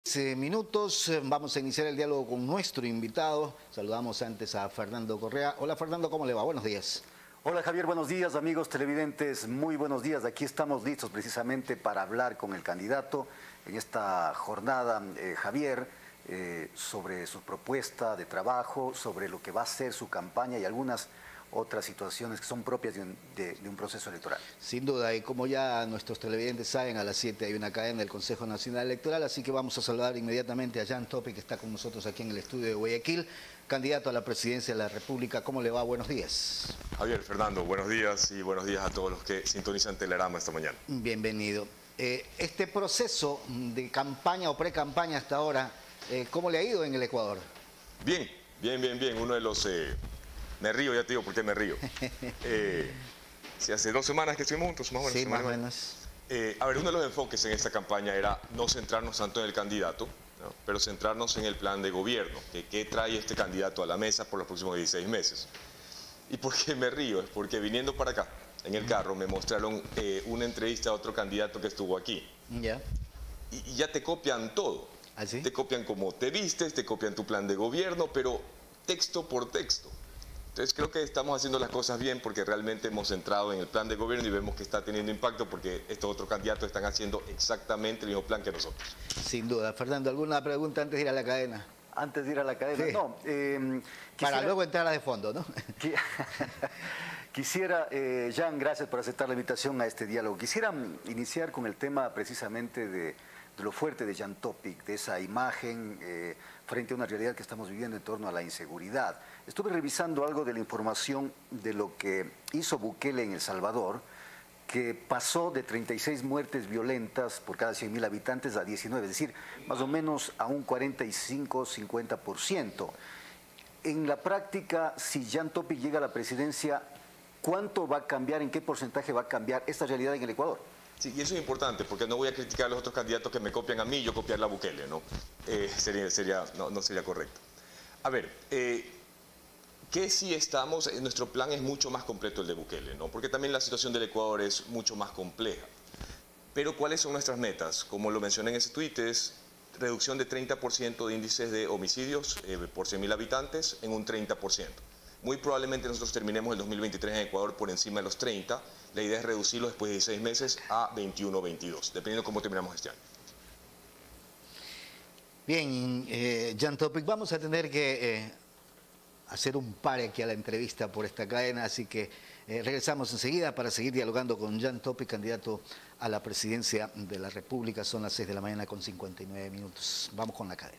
Minutos, vamos a iniciar el diálogo con nuestro invitado. Saludamos antes a Fernando Correa. Hola Fernando, ¿cómo le va? Buenos días. Hola Javier, buenos días amigos televidentes, muy buenos días. Aquí estamos listos precisamente para hablar con el candidato en esta jornada, Javier, sobre su propuesta de trabajo, sobre lo que va a ser su campaña y algunas otras situaciones que son propias de un proceso electoral. Sin duda, y como ya nuestros televidentes saben, a las 7 hay una cadena del Consejo Nacional Electoral, así que vamos a saludar inmediatamente a Jan Topic, que está con nosotros aquí en el estudio de Guayaquil, candidato a la presidencia de la República. ¿Cómo le va? Buenos días. Javier, Fernando, buenos días y buenos días a todos los que sintonizan Telerama esta mañana. Bienvenido. Este proceso de campaña o pre-campaña hasta ahora, ¿cómo le ha ido en el Ecuador? Bien. Uno de los... Me río, ya te digo por qué me río. Si hace 2 semanas que estuvimos juntos, más o menos. Sí, más o menos. A ver, uno de los enfoques en esta campaña era no centrarnos tanto en el candidato, ¿no?, pero centrarnos en el plan de gobierno, que qué trae este candidato a la mesa por los próximos 16 meses. ¿Y por qué me río? Es porque viniendo para acá, en el carro, me mostraron una entrevista a otro candidato que estuvo aquí. Ya. Y ya te copian todo. ¿Ah, sí? Te copian cómo te vistes, te copian tu plan de gobierno, pero texto por texto. Entonces creo que estamos haciendo las cosas bien porque realmente hemos centrado en el plan de gobierno y vemos que está teniendo impacto porque estos otros candidatos están haciendo exactamente el mismo plan que nosotros. Sin duda. Fernando, ¿alguna pregunta antes de ir a la cadena? Antes de ir a la cadena, sí. No. Para luego entrar a de fondo, ¿no? Quisiera, Jan, gracias por aceptar la invitación a este diálogo. Quisiera iniciar con el tema precisamente de lo fuerte de Jan Topic, de esa imagen frente a una realidad que estamos viviendo en torno a la inseguridad. Estuve revisando algo de la información de lo que hizo Bukele en El Salvador, que pasó de 36 muertes violentas por cada 100.000 habitantes a 19, es decir, más o menos a un 45-50%. En la práctica, si Jan Topic llega a la presidencia, ¿cuánto va a cambiar, en qué porcentaje va a cambiar esta realidad en el Ecuador? Sí, y eso es importante, porque no voy a criticar a los otros candidatos que me copian a mí y yo copiarle a Bukele, ¿no? No sería correcto. A ver, que si estamos, nuestro plan es mucho más completo el de Bukele, ¿no? Porque también la situación del Ecuador es mucho más compleja. Pero ¿cuáles son nuestras metas? Como lo mencioné en ese tuit, es reducción de 30% de índices de homicidios por 100.000 habitantes en un 30%. Muy probablemente nosotros terminemos el 2023 en Ecuador por encima de los 30. La idea es reducirlo después de 16 meses a 21 o 22, dependiendo de cómo terminamos este año. Bien, Jan Topic, vamos a tener que hacer un pare aquí a la entrevista por esta cadena, así que regresamos enseguida para seguir dialogando con Jan Topic, candidato a la presidencia de la República. Son las 6 de la mañana con 59 minutos. Vamos con la cadena.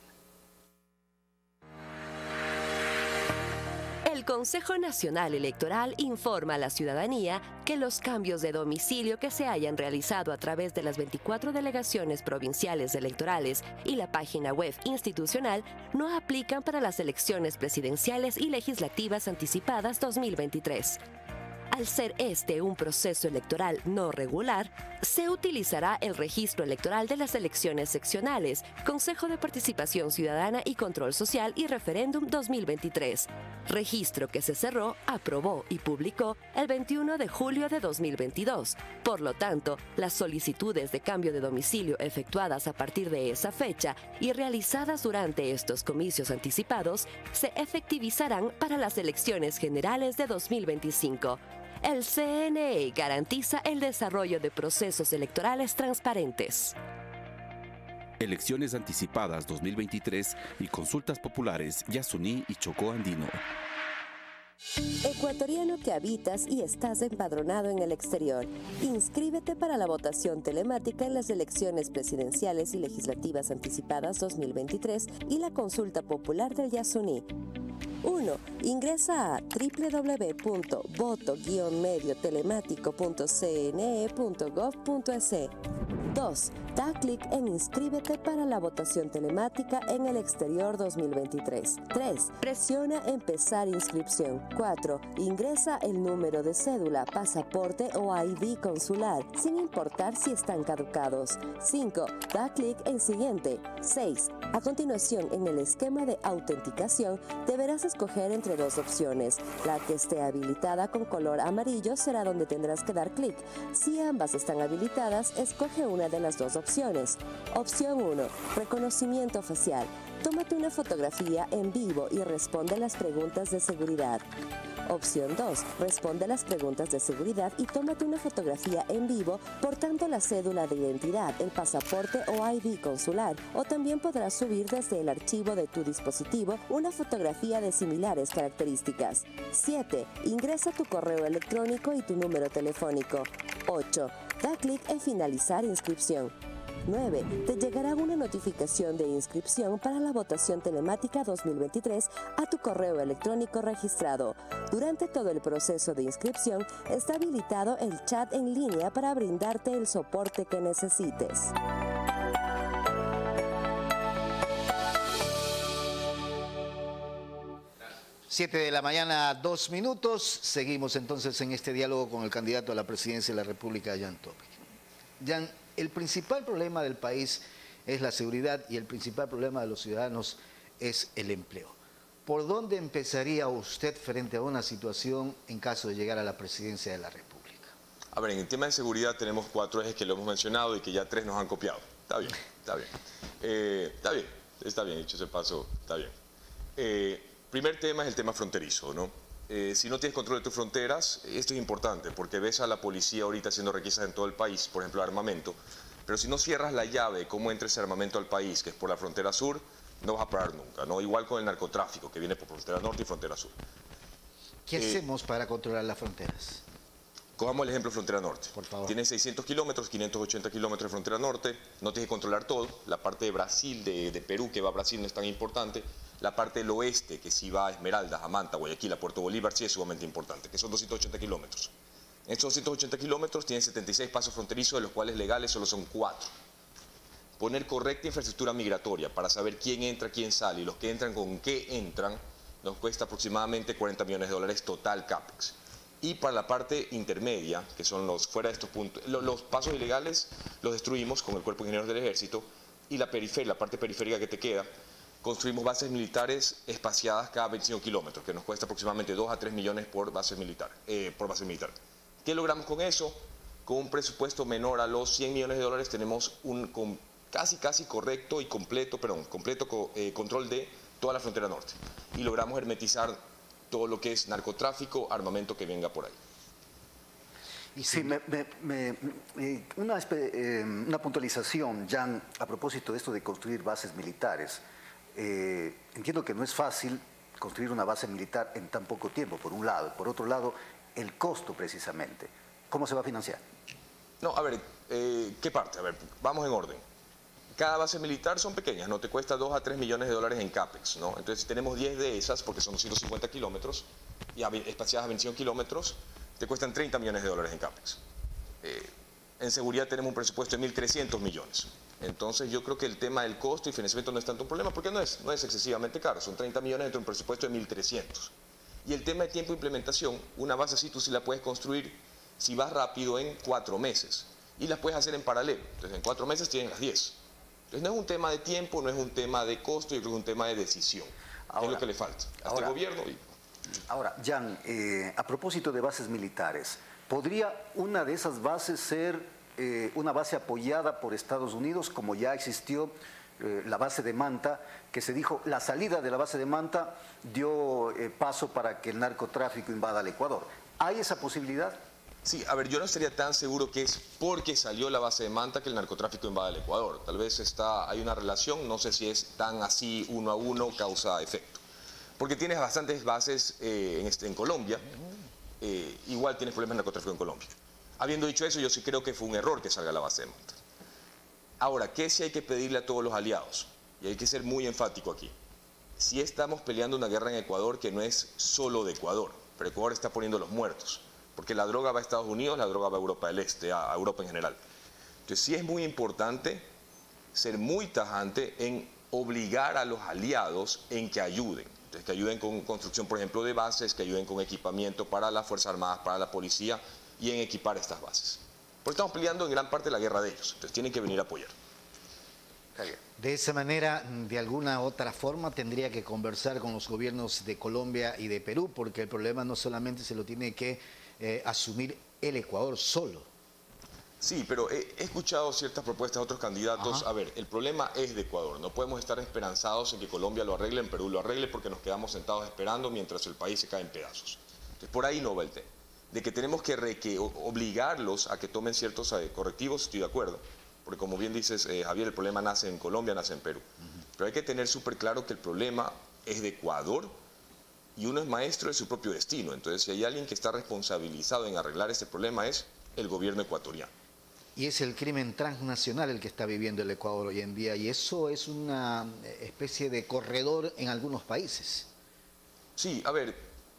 El Consejo Nacional Electoral informa a la ciudadanía que los cambios de domicilio que se hayan realizado a través de las 24 delegaciones provinciales electorales y la página web institucional no aplican para las elecciones presidenciales y legislativas anticipadas 2023. Al ser este un proceso electoral no regular, se utilizará el registro electoral de las elecciones seccionales, Consejo de Participación Ciudadana y Control Social y Referéndum 2023. Registro que se cerró, aprobó y publicó el 21 de julio de 2022. Por lo tanto, las solicitudes de cambio de domicilio efectuadas a partir de esa fecha y realizadas durante estos comicios anticipados se efectivizarán para las elecciones generales de 2025. El CNE garantiza el desarrollo de procesos electorales transparentes. Elecciones anticipadas 2023 y consultas populares Yasuní y Chocó Andino. Ecuatoriano que habitas y estás empadronado en el exterior, inscríbete para la votación telemática en las elecciones presidenciales y legislativas anticipadas 2023 y la consulta popular del Yasuní. 1. Ingresa a www.voto-mediotelemático.cne.gov.es. 2. Da clic en Inscríbete para la votación telemática en el exterior 2023. 3. Presiona Empezar inscripción. 4. Ingresa el número de cédula, pasaporte o ID consular, sin importar si están caducados. 5. Da clic en Siguiente. 6. A continuación, en el esquema de autenticación, deberás escoger entre dos opciones. La que esté habilitada con color amarillo será donde tendrás que dar clic. Si ambas están habilitadas, escoge una de las dos opciones. Opción 1. Reconocimiento facial. Tómate una fotografía en vivo y responde las preguntas de seguridad. Opción 2. Responde las preguntas de seguridad y tómate una fotografía en vivo portando la cédula de identidad, el pasaporte o ID consular. O también podrás subir desde el archivo de tu dispositivo una fotografía de similares características. 7. Ingresa tu correo electrónico y tu número telefónico. 8. Da clic en finalizar inscripción. 9. Te llegará una notificación de inscripción para la votación telemática 2023 a tu correo electrónico registrado. Durante todo el proceso de inscripción está habilitado el chat en línea para brindarte el soporte que necesites. Siete de la mañana, 2 minutos. Seguimos entonces en este diálogo con el candidato a la presidencia de la República, Jan Topic. Jan, el principal problema del país es la seguridad y el principal problema de los ciudadanos es el empleo. ¿Por dónde empezaría usted frente a una situación en caso de llegar a la presidencia de la República? A ver, en el tema de seguridad tenemos 4 ejes que lo hemos mencionado y que ya 3 nos han copiado. Está bien, está bien. Está bien, dicho ese paso, está bien. Primer tema es el tema fronterizo, ¿no? Si no tienes control de tus fronteras, esto es importante porque ves a la policía ahorita haciendo requisas en todo el país, por ejemplo, armamento, pero si no cierras la llave de cómo entra ese armamento al país, que es por la frontera sur, no vas a parar nunca, ¿no? Igual con el narcotráfico, que viene por frontera norte y frontera sur. ¿Qué hacemos para controlar las fronteras? Cojamos el ejemplo de frontera norte. Por favor. Tienes 600 kilómetros, 580 kilómetros de frontera norte, no tienes que controlar todo. La parte de Brasil, de Perú, que va a Brasil, no es tan importante. La parte del oeste, que sí va a Esmeraldas, a Manta, Guayaquil, a Puerto Bolívar, sí es sumamente importante, que son 280 kilómetros. En estos 280 kilómetros tienen 76 pasos fronterizos, de los cuales legales solo son 4. Poner correcta infraestructura migratoria para saber quién entra, quién sale y los que entran con qué entran, nos cuesta aproximadamente $40 millones total CAPEX. Y para la parte intermedia, que son los fuera de estos puntos, los pasos ilegales los destruimos con el Cuerpo de Ingenieros del Ejército, y la periferia, la parte periférica que te queda, construimos bases militares espaciadas cada 25 kilómetros, que nos cuesta aproximadamente 2 a 3 millones por base militar. ¿Qué logramos con eso? Con un presupuesto menor a los $100 millones tenemos un casi correcto y completo control de toda la frontera norte. Y logramos hermetizar todo lo que es narcotráfico, armamento que venga por ahí. Sí, una puntualización, Jan, a propósito de esto de construir bases militares. Entiendo que no es fácil construir una base militar en tan poco tiempo, por un lado. Por otro lado, el costo precisamente. ¿Cómo se va a financiar? No, a ver, ¿qué parte? A ver, vamos en orden. Cada base militar son pequeñas, no te cuesta 2 a 3 millones de dólares en CAPEX, ¿no? Entonces, si tenemos 10 de esas, porque son 250 kilómetros, y espaciadas a 25 kilómetros, te cuestan 30 millones de dólares en CAPEX. En seguridad tenemos un presupuesto de 1.300 millones. Entonces, yo creo que el tema del costo y financiamiento no es tanto un problema, porque no es excesivamente caro, son 30 millones dentro de un presupuesto de 1.300. Y el tema de tiempo de implementación, una base así tú sí la puedes construir, si vas rápido, en 4 meses. Y las puedes hacer en paralelo. Entonces, en 4 meses tienes las 10. Entonces, no es un tema de tiempo, no es un tema de costo, yo creo que es un tema de decisión. Ahora, es lo que le falta a este gobierno. Ahora, Jan, a propósito de bases militares, ¿podría una de esas bases ser una base apoyada por Estados Unidos, como ya existió la base de Manta, que se dijo la salida de la base de Manta dio paso para que el narcotráfico invada el Ecuador? ¿Hay esa posibilidad? Sí, a ver, yo no estaría tan seguro que es porque salió la base de Manta que el narcotráfico invada el Ecuador. Tal vez hay una relación, no sé si es tan así uno a uno, causa-efecto. Porque tienes bastantes bases en Colombia, igual tienes problemas de narcotráfico en Colombia. Habiendo dicho eso, yo sí creo que fue un error que salga la base de Manta. Ahora, ¿qué sí hay que pedirle a todos los aliados? Y hay que ser muy enfático aquí. Sí estamos peleando una guerra en Ecuador que no es solo de Ecuador, pero Ecuador está poniendo los muertos. Porque la droga va a Estados Unidos, la droga va a Europa del Este, a Europa en general. Entonces sí es muy importante ser muy tajante en obligar a los aliados en que ayuden. Entonces, que ayuden con construcción, por ejemplo, de bases, que ayuden con equipamiento para las Fuerzas Armadas, para la policía y en equipar estas bases. Porque estamos peleando en gran parte la guerra de ellos. Entonces tienen que venir a apoyar. De esa manera, de alguna otra forma, tendría que conversar con los gobiernos de Colombia y de Perú, porque el problema no solamente se lo tiene que asumir el Ecuador solo. Sí, pero he escuchado ciertas propuestas de otros candidatos. Ajá. A ver, el problema es de Ecuador. No podemos estar esperanzados en que Colombia lo arregle, en Perú lo arregle, porque nos quedamos sentados esperando mientras el país se cae en pedazos. Entonces, por ahí no va el tema. De que tenemos que obligarlos a que tomen ciertos correctivos, estoy de acuerdo. Porque como bien dices, Javier, el problema nace en Colombia, nace en Perú. Pero hay que tener súper claro que el problema es de Ecuador y uno es maestro de su propio destino. Entonces, si hay alguien que está responsabilizado en arreglar este problema es el gobierno ecuatoriano. Y es el crimen transnacional el que está viviendo el Ecuador hoy en día, y eso es una especie de corredor en algunos países. Sí, a ver,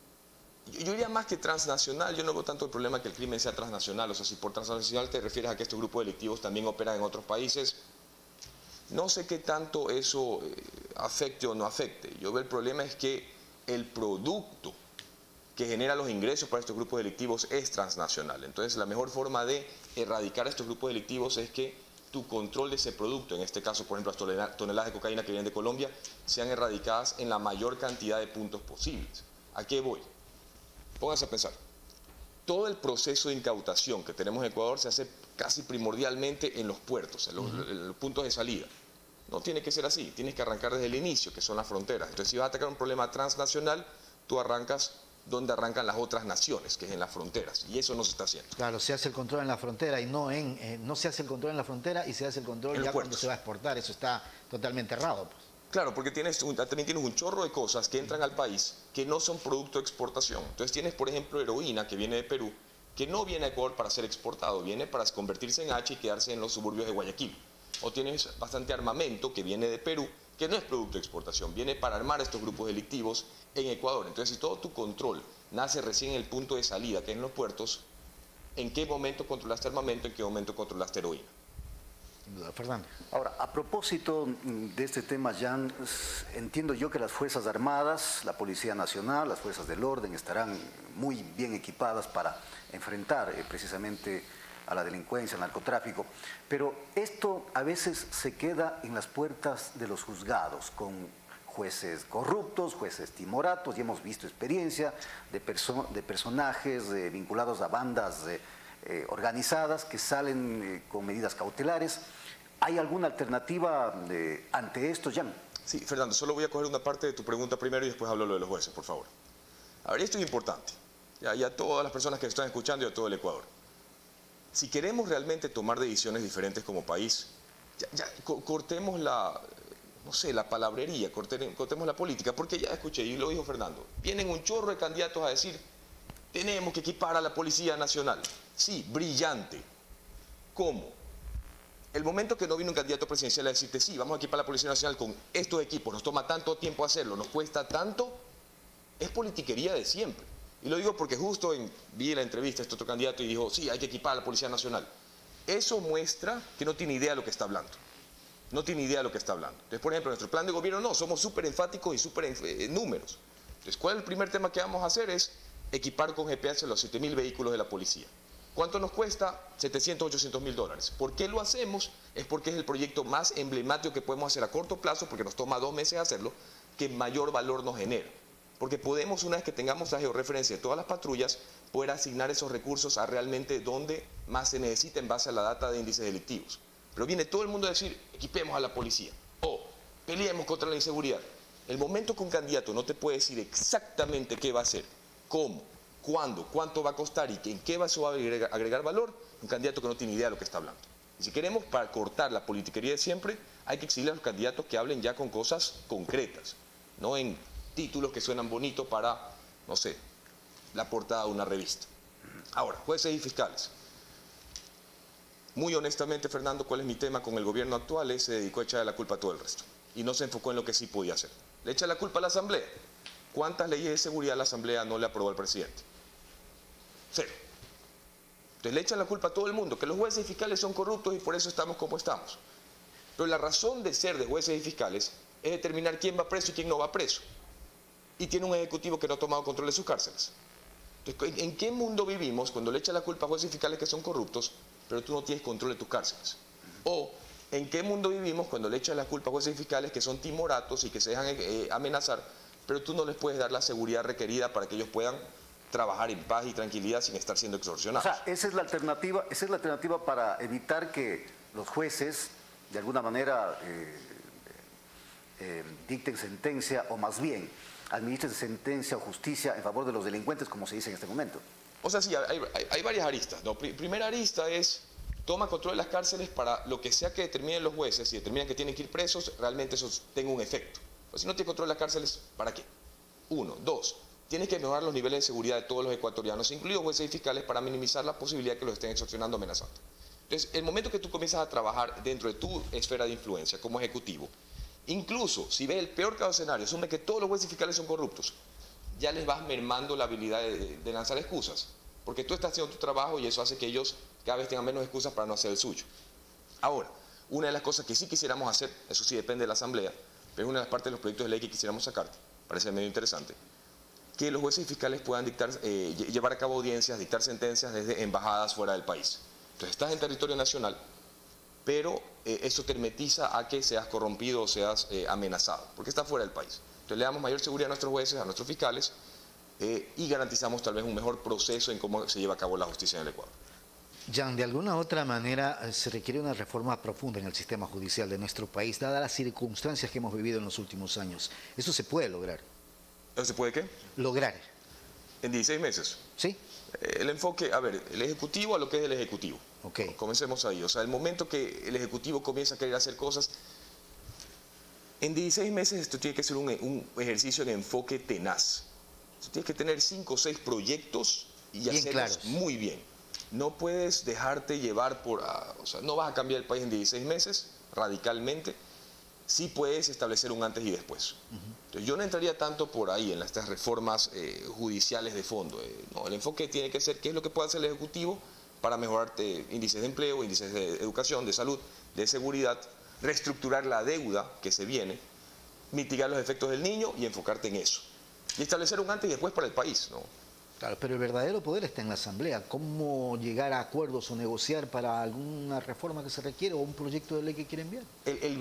yo diría más que transnacional. Yo no veo tanto el problema que el crimen sea transnacional. O sea, si por transnacional te refieres a que estos grupos delictivos también operan en otros países, no sé qué tanto eso afecte o no afecte. Yo veo el problema es que el producto que genera los ingresos para estos grupos delictivos es transnacional. Entonces, la mejor forma de erradicar a estos grupos delictivos es que tu control de ese producto, en este caso, por ejemplo, las toneladas de cocaína que vienen de Colombia, sean erradicadas en la mayor cantidad de puntos posibles. ¿A qué voy? Pónganse a pensar. Todo el proceso de incautación que tenemos en Ecuador se hace casi primordialmente en los puertos, en los puntos de salida. No tiene que ser así, tienes que arrancar desde el inicio, que son las fronteras. Entonces, si vas a atacar un problema transnacional, tú arrancas donde arrancan las otras naciones, que es en las fronteras, y eso no se está haciendo. Claro, se hace el control en la frontera y no no se hace el control en la frontera y se hace el control ya cuando se va a exportar. Eso está totalmente errado, pues. Claro, porque también tienes un chorro de cosas que entran al país que no son producto de exportación. Entonces tienes, por ejemplo, heroína que viene de Perú, que no viene a Ecuador para ser exportado, viene para convertirse en H y quedarse en los suburbios de Guayaquil. O tienes bastante armamento que viene de Perú, que no es producto de exportación, viene para armar estos grupos delictivos en Ecuador. Entonces, si todo tu control nace recién en el punto de salida, que es en los puertos, ¿en qué momento controlaste armamento? ¿En qué momento controlaste heroína? Fernando. Ahora, a propósito de este tema, Jan, entiendo yo que las Fuerzas Armadas, la Policía Nacional, las Fuerzas del Orden estarán muy bien equipadas para enfrentar precisamente a la delincuencia, al narcotráfico, pero esto a veces se queda en las puertas de los juzgados, con jueces corruptos, jueces timoratos, y hemos visto experiencia de personajes vinculados a bandas organizadas que salen con medidas cautelares. ¿Hay alguna alternativa ante esto, Jan? Sí, Fernando, solo voy a coger una parte de tu pregunta primero y después hablo lo de los jueces, por favor. A ver, esto es importante, ya a todas las personas que están escuchando y a todo el Ecuador. Si queremos realmente tomar decisiones diferentes como país, cortemos la palabrería, cortemos la política, porque ya escuché, y lo dijo Fernando, vienen un chorro de candidatos a decir, tenemos que equipar a la Policía Nacional. Sí, brillante. ¿Cómo? El momento que no vino un candidato presidencial a decirte, sí, vamos a equipar a la Policía Nacional con estos equipos, nos toma tanto tiempo hacerlo, nos cuesta tanto, es politiquería de siempre. Y lo digo porque justo vi la entrevista a este otro candidato y dijo, sí, hay que equipar a la Policía Nacional. Eso muestra que no tiene idea de lo que está hablando. No tiene idea de lo que está hablando. Entonces, por ejemplo, nuestro plan de gobierno no, somos súper enfáticos y súper en números. Entonces, ¿cuál es el primer tema que vamos a hacer? Es equipar con GPS los 7.000 vehículos de la policía. ¿Cuánto nos cuesta? 700, 800 mil dólares. ¿Por qué lo hacemos? Es porque es el proyecto más emblemático que podemos hacer a corto plazo, porque nos toma 2 meses hacerlo, que mayor valor nos genera. Porque podemos, una vez que tengamos la georreferencia de todas las patrullas, poder asignar esos recursos a realmente donde más se necesita en base a la data de índices delictivos. Pero viene todo el mundo a decir, equipemos a la policía, o peleemos contra la inseguridad. El momento que un candidato no te puede decir exactamente qué va a hacer, cómo, cuándo, cuánto va a costar y en qué eso va a agregar valor, un candidato que no tiene idea de lo que está hablando. Y si queremos para cortar la politiquería de siempre, hay que exigirle a los candidatos que hablen ya con cosas concretas, no en títulos que suenan bonitos para, no sé, la portada de una revista. Ahora, jueces y fiscales. Muy honestamente, Fernando, ¿cuál es mi tema con el gobierno actual? Él se dedicó a echarle la culpa a todo el resto y no se enfocó en lo que sí podía hacer. Le echa la culpa a la Asamblea. ¿Cuántas leyes de seguridad la Asamblea no le aprobó al presidente? 0. Entonces le echan la culpa a todo el mundo, que los jueces y fiscales son corruptos y por eso estamos como estamos. Pero la razón de ser de jueces y fiscales es determinar quién va preso y quién no va preso. Y tiene un ejecutivo que no ha tomado control de sus cárceles. Entonces, ¿en qué mundo vivimos cuando le echan la culpa a jueces y fiscales que son corruptos, pero tú no tienes control de tus cárceles? O ¿En qué mundo vivimos cuando le echas la culpa a jueces y fiscales que son timoratos y que se dejan amenazar, pero tú no les puedes dar la seguridad requerida para que ellos puedan trabajar en paz y tranquilidad sin estar siendo extorsionados? O sea, esa es la alternativa para evitar que los jueces, de alguna manera, dicten sentencia, o más bien, administren sentencia o justicia en favor de los delincuentes, como se dice en este momento. O sea, sí, hay varias aristas, ¿no? Primera arista es: toma control de las cárceles para lo que sea que determinen los jueces. Si determinan que tienen que ir presos, realmente eso tenga un efecto. Pues si no tiene control de las cárceles, ¿para qué? Uno. Dos, tienes que mejorar los niveles de seguridad de todos los ecuatorianos, incluidos jueces y fiscales, para minimizar la posibilidad de que los estén extorsionando, amenazando. Entonces, el momento que tú comienzas a trabajar dentro de tu esfera de influencia como ejecutivo, incluso si ves el peor caso escenario, asume que todos los jueces y fiscales son corruptos, ya les vas mermando la habilidad de lanzar excusas, porque tú estás haciendo tu trabajo y eso hace que ellos cada vez tengan menos excusas para no hacer el suyo. Ahora, una de las cosas que sí quisiéramos hacer, eso sí depende de la Asamblea, pero es una de las partes de los proyectos de ley que quisiéramos sacar, parece medio interesante, que los jueces y fiscales puedan llevar a cabo audiencias, dictar sentencias desde embajadas fuera del país. Entonces estás en territorio nacional, pero eso te hermetiza a que seas corrompido o seas amenazado, porque estás fuera del país. Entonces le damos mayor seguridad a nuestros jueces, a nuestros fiscales, y garantizamos tal vez un mejor proceso en cómo se lleva a cabo la justicia en el Ecuador. Jan, de alguna otra manera se requiere una reforma profunda en el sistema judicial de nuestro país, dadas las circunstancias que hemos vivido en los últimos años. ¿Eso se puede lograr? ¿Eso se puede qué? Lograr. ¿En 16 meses? Sí. El enfoque, a ver, el Ejecutivo a lo que es el Ejecutivo. Okay. Comencemos ahí. O sea, el momento que el Ejecutivo comienza a querer hacer cosas, en 16 meses esto tiene que ser un ejercicio en enfoque tenaz. Tienes que tener 5 o 6 proyectos y bien hacerlos claros. Muy bien. No puedes dejarte llevar por... o sea, no vas a cambiar el país en 16 meses, radicalmente. Sí puedes establecer un antes y después. Entonces, yo no entraría tanto por ahí en estas reformas judiciales de fondo. No, el enfoque tiene que ser qué es lo que puede hacer el Ejecutivo para mejorar índices de empleo, índices de educación, de salud, de seguridad, reestructurar la deuda que se viene, mitigar los efectos del niño y enfocarte en eso. Y establecer un antes y después para el país, ¿no? Claro, pero el verdadero poder está en la Asamblea. ¿Cómo llegar a acuerdos o negociar para alguna reforma que se requiere o un proyecto de ley que quiere enviar?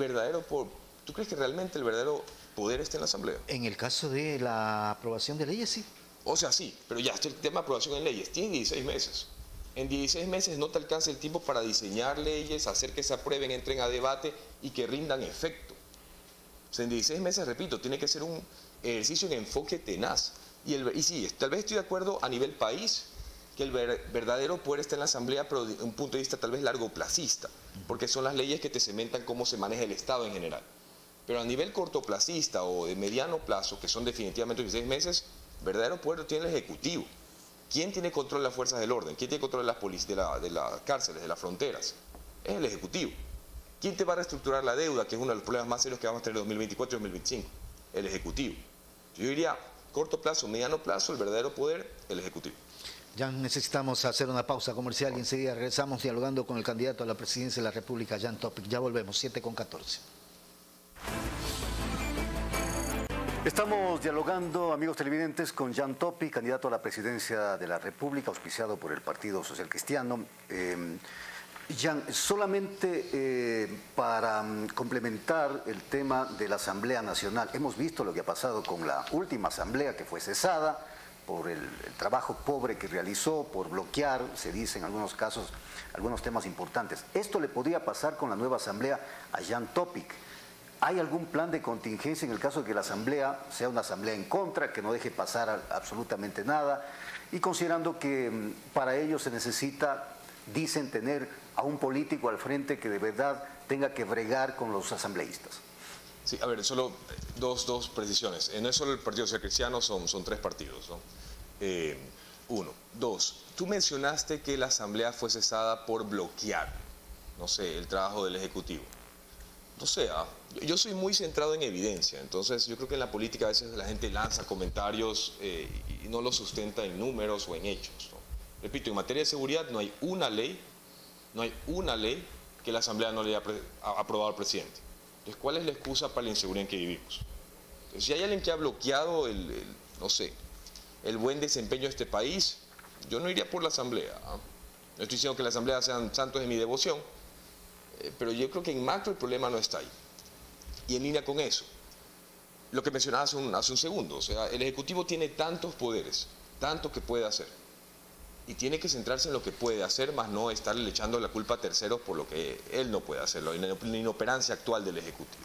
¿Tú crees que realmente el verdadero poder está en la Asamblea? En el caso de la aprobación de leyes, sí. O sea, sí, pero ya, el tema de aprobación en leyes tiene 16 meses. En 16 meses no te alcanza el tiempo para diseñar leyes, hacer que se aprueben, entren a debate y que rindan efecto. O sea, en 16 meses, repito, tiene que ser un ejercicio en enfoque tenaz. Y sí, tal vez estoy de acuerdo a nivel país que el verdadero poder está en la Asamblea, pero de un punto de vista tal vez largoplacista, porque son las leyes que te cementan cómo se maneja el Estado en general. Pero a nivel cortoplacista o de mediano plazo, que son definitivamente 16 meses, verdadero poder lo tiene el Ejecutivo. ¿Quién tiene control de las fuerzas del orden? ¿Quién tiene control de las cárceles, de las fronteras? Es el Ejecutivo. ¿Quién te va a reestructurar la deuda, que es uno de los problemas más serios que vamos a tener en 2024 y 2025? El Ejecutivo. Yo diría, corto plazo, mediano plazo, el verdadero poder, el Ejecutivo. Ya necesitamos hacer una pausa comercial y enseguida regresamos dialogando con el candidato a la presidencia de la República, Jan Topic. Ya volvemos, 7:14. Estamos dialogando, amigos televidentes, con Jan Topic, candidato a la presidencia de la República, auspiciado por el Partido Social Cristiano. Jan, solamente para complementar el tema de la Asamblea Nacional, hemos visto lo que ha pasado con la última Asamblea que fue cesada por el trabajo pobre que realizó, por bloquear, se dice en algunos casos, algunos temas importantes. Esto le podría pasar con la nueva Asamblea a Jan Topic. ¿Hay algún plan de contingencia en el caso de que la Asamblea sea una Asamblea en contra, que no deje pasar absolutamente nada? Y considerando que para ello se necesita, dicen, tener a un político al frente que de verdad tenga que bregar con los asambleístas. Sí, a ver, solo dos precisiones. No es solo el Partido Social Cristiano, son 3 partidos, ¿no? 1. 2. Tú mencionaste que la Asamblea fue cesada por bloquear, no sé, el trabajo del Ejecutivo. No sé, yo soy muy centrado en evidencia, entonces yo creo que en la política a veces la gente lanza comentarios y no los sustenta en números o en hechos, ¿no? Repito, en materia de seguridad no hay una ley que la Asamblea no le haya aprobado al presidente. Entonces, ¿cuál es la excusa para la inseguridad en que vivimos? Entonces, si hay alguien que ha bloqueado no sé, el buen desempeño de este país, yo no iría por la Asamblea, ¿eh? No estoy diciendo que la Asamblea sean santos de mi devoción, pero yo creo que en macro el problema no está ahí. Y en línea con eso, lo que mencionaba hace un segundo, o sea, el Ejecutivo tiene tantos poderes, tanto que puede hacer, y tiene que centrarse en lo que puede hacer, más no estarle echando la culpa a terceros por lo que él no puede hacer, la inoperancia actual del Ejecutivo.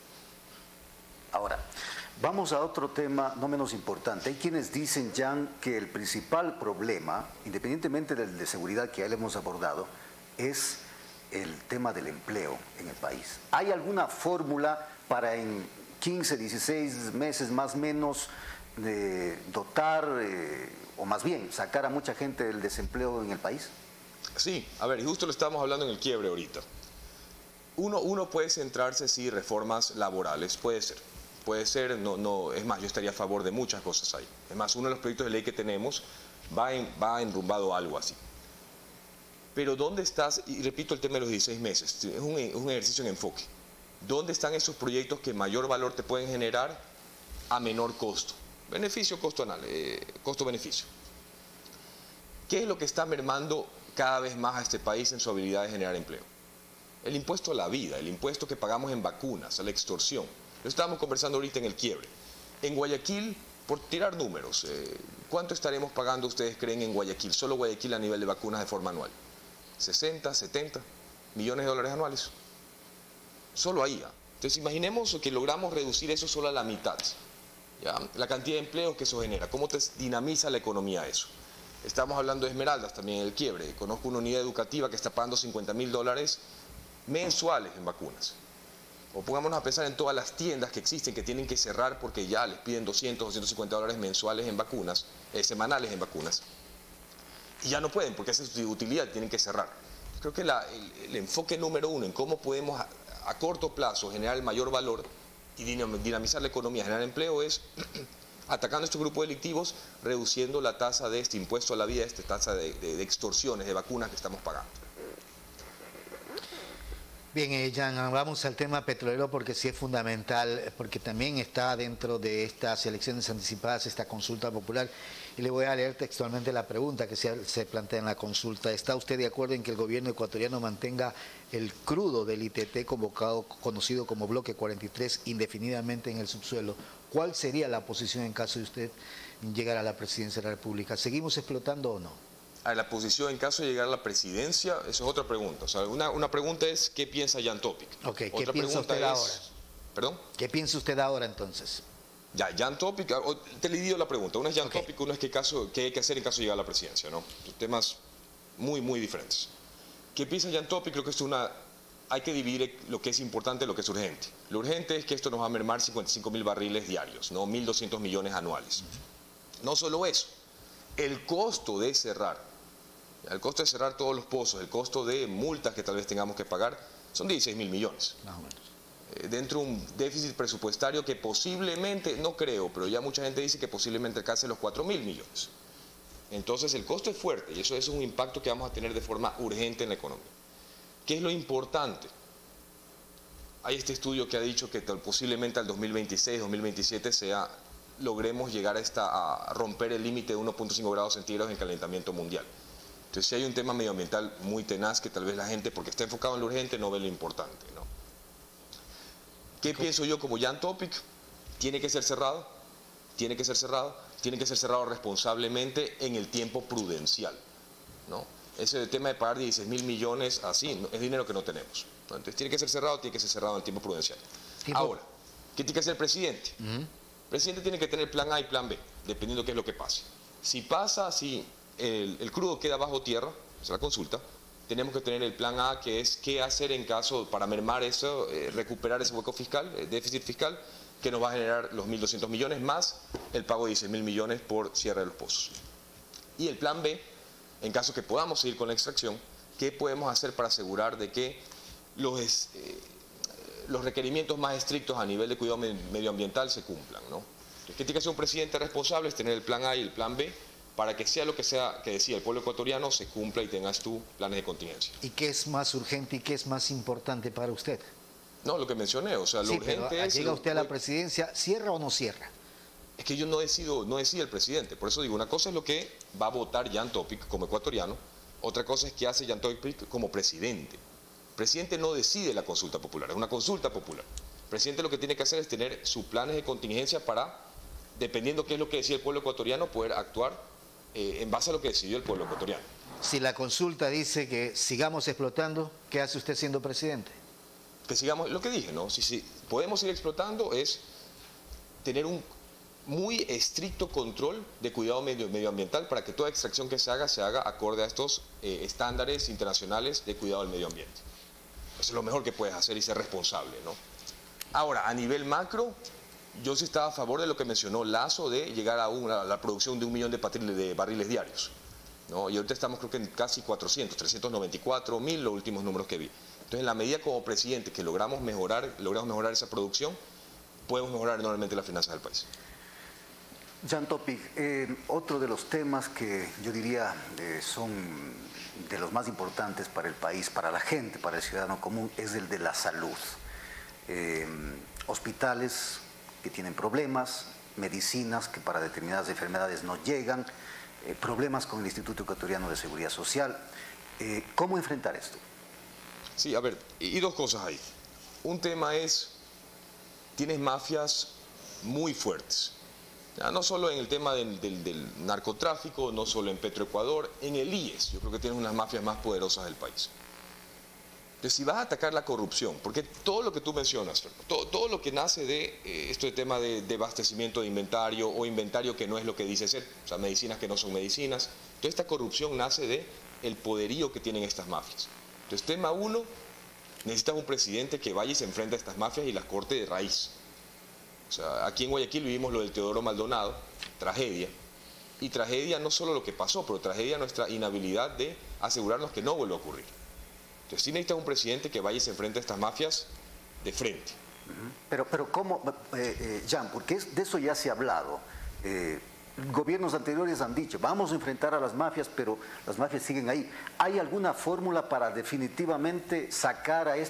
Ahora, vamos a otro tema no menos importante. Hay quienes dicen, Jan, que el principal problema, independientemente del de seguridad que ya le hemos abordado, es el tema del empleo en el país. ¿Hay alguna fórmula para en 15, 16 meses más o menos dotar, o más bien sacar a mucha gente del desempleo en el país? Sí, a ver, y justo lo estábamos hablando en el quiebre ahorita. Uno puede centrarse, sí, reformas laborales, puede ser, no, es más, yo estaría a favor de muchas cosas ahí. Es más, uno de los proyectos de ley que tenemos va enrumbado a algo así. Pero ¿dónde estás? Y repito el tema de los 16 meses, es un ejercicio en enfoque. ¿Dónde están esos proyectos que mayor valor te pueden generar a menor costo? Beneficio, costo-beneficio. ¿Qué es lo que está mermando cada vez más a este país en su habilidad de generar empleo? El impuesto a la vida, el impuesto que pagamos en vacunas, a la extorsión. Lo estábamos conversando ahorita en el quiebre. En Guayaquil, por tirar números, ¿cuánto estaremos pagando ustedes creen en Guayaquil? Solo Guayaquil a nivel de vacunas de forma anual. 60, 70 millones de dólares anuales. Solo ahí. Entonces imaginemos que logramos reducir eso solo a la mitad. ¿Ya? La cantidad de empleos que eso genera. ¿Cómo te dinamiza la economía eso? Estamos hablando de Esmeraldas también en el quiebre. Conozco una unidad educativa que está pagando $50.000 mensuales en vacunas. O pongámonos a pensar en todas las tiendas que existen que tienen que cerrar porque ya les piden $200, $250 mensuales en vacunas, semanales en vacunas. Y ya no pueden porque esa es su utilidad, tienen que cerrar. Creo que el enfoque número uno en cómo podemos a corto plazo generar el mayor valor y dinamizar la economía, generar empleo es atacando a estos grupos delictivos, reduciendo la tasa de este impuesto a la vida, esta tasa de extorsiones, de vacunas que estamos pagando. Bien, Jan, vamos al tema petrolero porque sí es fundamental, porque también está dentro de estas elecciones anticipadas esta consulta popular. Y le voy a leer textualmente la pregunta que se plantea en la consulta. ¿Está usted de acuerdo en que el gobierno ecuatoriano mantenga el crudo del ITT conocido como Bloque 43 indefinidamente en el subsuelo? ¿Cuál sería la posición en caso de usted llegar a la presidencia de la República? ¿Seguimos explotando o no? A la posición en caso de llegar a la presidencia, eso es otra pregunta. O sea, una pregunta es ¿qué piensa Jan Topic? Okay, otra ¿qué piensa usted ahora? ¿Perdón? ¿Qué piensa usted ahora entonces? Ya, Jan Topic, te le digo la pregunta. Una es Jan Topic, una es qué hay que hacer en caso de llegar a la presidencia, ¿no? Temas muy, muy diferentes. ¿Qué piensa Jan Topic? Creo que esto hay que dividir lo que es importante y lo que es urgente. Lo urgente es que esto nos va a mermar 55.000 barriles diarios, ¿no? 1.200 millones anuales. No solo eso, el costo de cerrar. El costo de cerrar todos los pozos, el costo de multas que tal vez tengamos que pagar, son 16.000 millones. Más o menos. Dentro de un déficit presupuestario que posiblemente, no creo, pero ya mucha gente dice que posiblemente alcance los 4.000 millones. Entonces el costo es fuerte y eso es un impacto que vamos a tener de forma urgente en la economía. ¿Qué es lo importante? Hay este estudio que ha dicho que posiblemente al 2026, 2027 logremos llegar a romper el límite de 1.5 grados centígrados en calentamiento mundial. Entonces sí hay un tema medioambiental muy tenaz que tal vez la gente, porque está enfocado en lo urgente, no ve lo importante, ¿no? ¿Qué pienso yo como Jan Topic? Tiene que ser cerrado, tiene que ser cerrado responsablemente en el tiempo prudencial, ¿no? Ese tema de pagar 16.000 millones así, es dinero que no tenemos, ¿no? Entonces tiene que ser cerrado en el tiempo prudencial. Ahora, ¿qué tiene que hacer el presidente? El presidente tiene que tener plan A y plan B, dependiendo de qué es lo que pase. Si pasa, si el crudo queda bajo tierra, es la consulta, tenemos que tener el plan A, que es qué hacer en caso para mermar eso, recuperar ese hueco fiscal, el déficit fiscal, que nos va a generar los 1.200 millones más el pago de 16.000 millones por cierre de los pozos. Y el plan B, en caso que podamos seguir con la extracción, ¿qué podemos hacer para asegurar de que los requerimientos más estrictos a nivel de cuidado medioambiental se cumplan, ¿no? Entonces, ¿qué tiene que hacer un presidente responsable? Es tener el plan A y el plan B, para que sea lo que sea que decía el pueblo ecuatoriano, se cumpla y tengas tú planes de contingencia. ¿Y qué es más urgente y qué es más importante para usted? No, lo que mencioné, o sea, lo urgente es... ¿Llega usted a la presidencia, cierra o no cierra? Es que yo no decide el presidente, por eso digo, una cosa es lo que va a votar Jan Topic como ecuatoriano, otra cosa es qué hace Jan Topic como presidente. El presidente no decide la consulta popular, es una consulta popular. El presidente lo que tiene que hacer es tener sus planes de contingencia para, dependiendo qué es lo que decide el pueblo ecuatoriano, poder actuar en base a lo que decidió el pueblo ecuatoriano. Si la consulta dice que sigamos explotando, ¿qué hace usted siendo presidente? Que sigamos, lo que dije, ¿no? Si podemos ir explotando es tener un muy estricto control de cuidado medioambiental para que toda extracción que se haga acorde a estos estándares internacionales de cuidado del medio ambiente. Eso es lo mejor que puedes hacer y ser responsable, ¿no? Ahora, a nivel macro, yo sí estaba a favor de lo que mencionó Lazo de llegar a la producción de 1 millón de barriles diarios, ¿no? Y ahorita estamos creo que en casi 394.000 los últimos números que vi. Entonces, en la medida como presidente que logramos mejorar esa producción, podemos mejorar enormemente las finanzas del país. Jan Topic, otro de los temas que yo diría son de los más importantes para el país, para la gente, para el ciudadano común, es el de la salud. Hospitales que tienen problemas, medicinas que para determinadas enfermedades no llegan, problemas con el Instituto Ecuatoriano de Seguridad Social. ¿Cómo enfrentar esto? Sí, a ver, y dos cosas ahí. Un tema es, tienes mafias muy fuertes. Ya, no solo en el tema del narcotráfico, no solo en Petroecuador, en el IES, yo creo que tienes unas mafias más poderosas del país. Entonces, si vas a atacar la corrupción, porque todo lo que tú mencionas, todo lo que nace de este tema de abastecimiento de inventario o inventario que no es lo que dice ser, o sea, medicinas que no son medicinas, toda esta corrupción nace de el poderío que tienen estas mafias. Entonces, tema uno, necesitas un presidente que vaya y se enfrente a estas mafias y las corte de raíz. O sea, aquí en Guayaquil vivimos lo del Teodoro Maldonado, tragedia. Y tragedia no solo lo que pasó, pero tragedia nuestra inhabilidad de asegurarnos que no vuelva a ocurrir. Entonces, sí necesitas un presidente que vaya y se enfrente a estas mafias de frente. Pero ¿cómo, Jan? Porque de eso ya se ha hablado. Gobiernos anteriores han dicho, vamos a enfrentar a las mafias, pero las mafias siguen ahí. ¿Hay alguna fórmula para definitivamente sacar a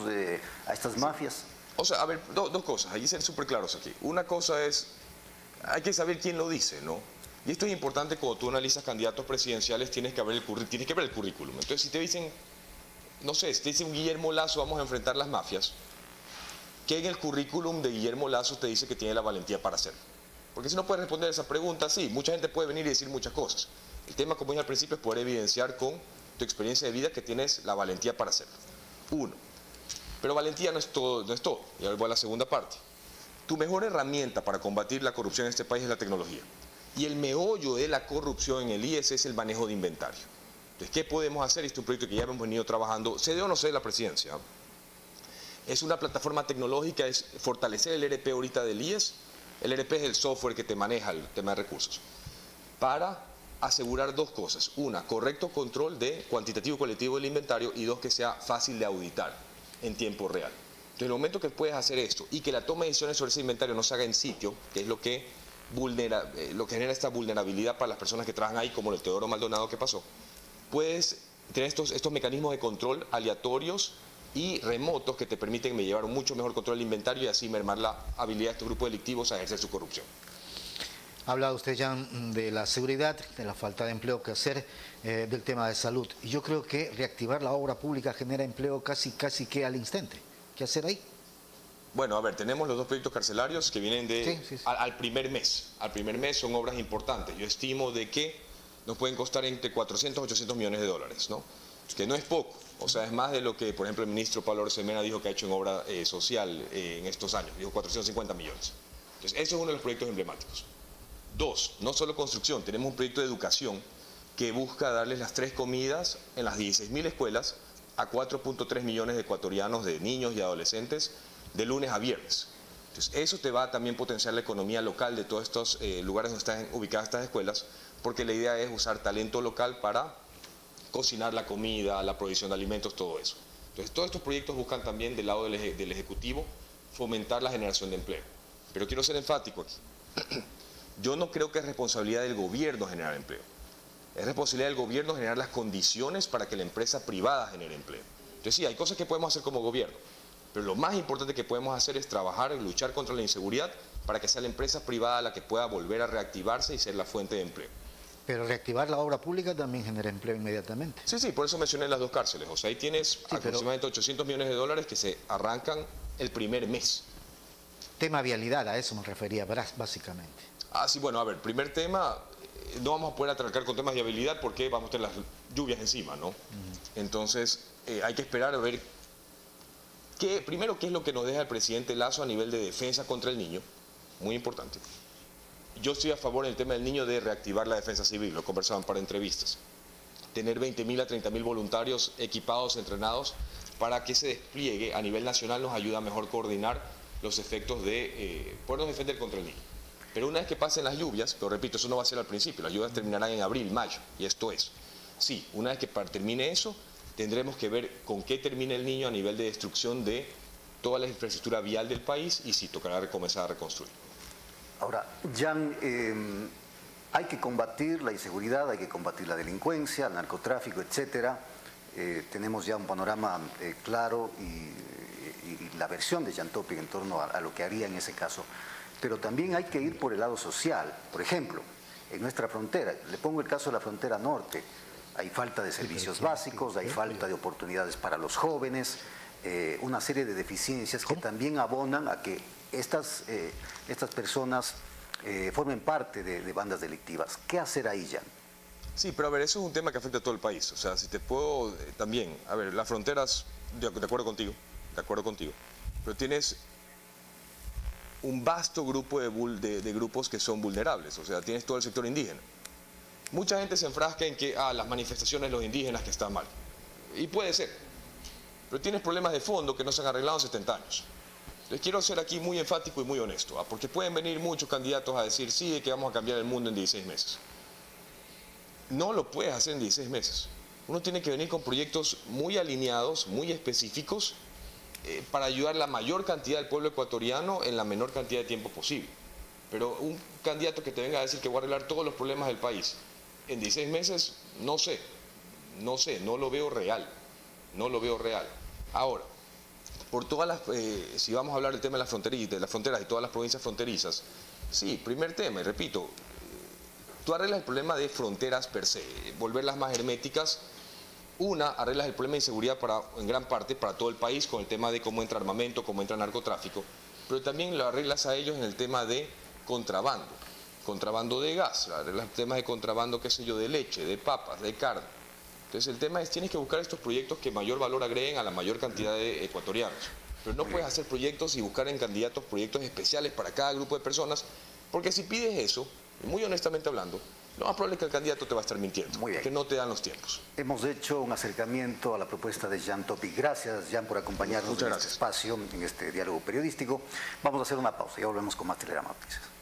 estas mafias? O sea, a ver, dos cosas, hay que ser súper claros aquí. Una cosa es, hay que saber quién lo dice, ¿no? Y esto es importante cuando tú analizas candidatos presidenciales, tienes que ver el currículum. Entonces, si te dicen, no sé, si te dicen Guillermo Lazo, vamos a enfrentar las mafias, ¿qué en el currículum de Guillermo Lazo te dice que tiene la valentía para hacerlo? Porque si no puedes responder esa pregunta, sí, mucha gente puede venir y decir muchas cosas. El tema, como dije al principio, es poder evidenciar con tu experiencia de vida que tienes la valentía para hacerlo. Uno. Pero valentía no es todo, Y ahora voy a la segunda parte. Tu mejor herramienta para combatir la corrupción en este país es la tecnología. Y el meollo de la corrupción en el IES es el manejo de inventario. Entonces, ¿qué podemos hacer? Este es un proyecto que ya hemos venido trabajando, se dé o no se dé la presidencia. Es una plataforma tecnológica, es fortalecer el ERP ahorita del IES. El ERP es el software que te maneja el tema de recursos. Para asegurar dos cosas. Una, correcto control de cuantitativo y cualitativo del inventario, y dos, que sea fácil de auditar en tiempo real. Entonces, en el momento que puedes hacer esto y que la toma de decisiones sobre ese inventario no se haga en sitio, que es lo que genera esta vulnerabilidad para las personas que trabajan ahí, como el Teodoro Maldonado que pasó, puedes tener estos mecanismos de control aleatorios y remotos que te permiten llevar un mucho mejor control del inventario y así mermar la habilidad de estos grupos delictivos a ejercer su corrupción. Ha hablado usted ya de la seguridad, de la falta de empleo que hacer, del tema de salud. Y yo creo que reactivar la obra pública genera empleo casi que al instante. ¿Qué hacer ahí? Bueno, a ver, tenemos los dos proyectos carcelarios que vienen al primer mes. Al primer mes son obras importantes. Yo estimo de que nos pueden costar entre 400 y 800 millones de dólares, ¿no? Que no es poco. O sea, es más de lo que, por ejemplo, el ministro Pablo Rosemena dijo que ha hecho en obra social en estos años. Dijo 450 millones. Entonces, eso es uno de los proyectos emblemáticos. Dos, no solo construcción, tenemos un proyecto de educación que busca darles las 3 comidas en las 16.000 escuelas a 4.3 millones de ecuatorianos, de niños y adolescentes, de lunes a viernes. Entonces, eso te va a también potenciar la economía local de todos estos lugares donde están ubicadas estas escuelas, porque la idea es usar talento local para cocinar la comida, la provisión de alimentos, todo eso. Entonces, todos estos proyectos buscan también del lado del Ejecutivo fomentar la generación de empleo. Pero quiero ser enfático aquí. Yo no creo que es responsabilidad del gobierno generar empleo. Es responsabilidad del gobierno generar las condiciones para que la empresa privada genere empleo. Entonces sí, hay cosas que podemos hacer como gobierno, pero lo más importante que podemos hacer es trabajar y luchar contra la inseguridad para que sea la empresa privada la que pueda volver a reactivarse y ser la fuente de empleo. Pero reactivar la obra pública también genera empleo inmediatamente. Sí, sí, por eso mencioné las dos cárceles. O sea, ahí tienes aproximadamente 800 millones de dólares que se arrancan el primer mes. Tema vialidad, a eso me refería básicamente. Ah, sí, bueno, a ver, primer tema, no vamos a poder atracar con temas de habilidad porque vamos a tener las lluvias encima, ¿no? Entonces, hay que esperar a ver primero qué es lo que nos deja el presidente Lasso a nivel de defensa contra el niño, muy importante. Yo estoy a favor en el tema del niño de reactivar la defensa civil, lo conversaban para entrevistas. Tener 20.000 a 30.000 voluntarios equipados, entrenados, para que se despliegue a nivel nacional nos ayuda a mejor coordinar los efectos de podernos defender contra el niño. Pero una vez que pasen las lluvias, lo repito, eso no va a ser al principio, las lluvias terminarán en abril, mayo, y esto es. Sí, una vez que termine eso, tendremos que ver con qué termina el niño a nivel de destrucción de toda la infraestructura vial del país y si tocará comenzar a reconstruir. Ahora, Jan, hay que combatir la inseguridad, hay que combatir la delincuencia, el narcotráfico, etcétera. Tenemos ya un panorama claro y la versión de Jan Topic en torno a lo que haría en ese caso. Pero también hay que ir por el lado social. Por ejemplo, en nuestra frontera, le pongo el caso de la frontera norte, hay falta de servicios básicos, hay falta de oportunidades para los jóvenes, una serie de deficiencias que también abonan a que estas personas formen parte de bandas delictivas. ¿Qué hacer ahí, Jan? Sí, pero a ver, eso es un tema que afecta a todo el país. O sea, si te puedo también, a ver, las fronteras, de acuerdo contigo, pero tienes un vasto grupo de grupos que son vulnerables. O sea, tienes todo el sector indígena. Mucha gente se enfrasca en que las manifestaciones de los indígenas que están mal. Y puede ser. Pero tienes problemas de fondo que no se han arreglado en 70 años. Les quiero ser aquí muy enfático y muy honesto, porque pueden venir muchos candidatos a decir sí, que vamos a cambiar el mundo en 16 meses. No lo puedes hacer en 16 meses. Uno tiene que venir con proyectos muy alineados, muy específicos, para ayudar a la mayor cantidad del pueblo ecuatoriano en la menor cantidad de tiempo posible. Pero un candidato que te venga a decir que va a arreglar todos los problemas del país en 16 meses, no sé, no lo veo real, Ahora, por todas las, si vamos a hablar del tema de las fronteras y todas las provincias fronterizas, sí, primer tema, y repito, tú arreglas el problema de fronteras per se, volverlas más herméticas. Arreglas el problema de inseguridad en gran parte para todo el país con el tema de cómo entra armamento, cómo entra narcotráfico, pero también lo arreglas a ellos en el tema de contrabando de gas, arreglas temas de contrabando, qué sé yo, de leche, de papas, de carne. Entonces el tema es, tienes que buscar estos proyectos que mayor valor agreguen a la mayor cantidad de ecuatorianos. Pero no puedes hacer proyectos y buscar en candidatos proyectos especiales para cada grupo de personas, porque si pides eso, muy honestamente hablando, lo más probable es que el candidato te va a estar mintiendo, que no te dan los tiempos. Hemos hecho un acercamiento a la propuesta de Jan Topic. Gracias, Jan, por acompañarnos en este espacio, en este diálogo periodístico. Vamos a hacer una pausa y ya volvemos con más Telegrama Noticias.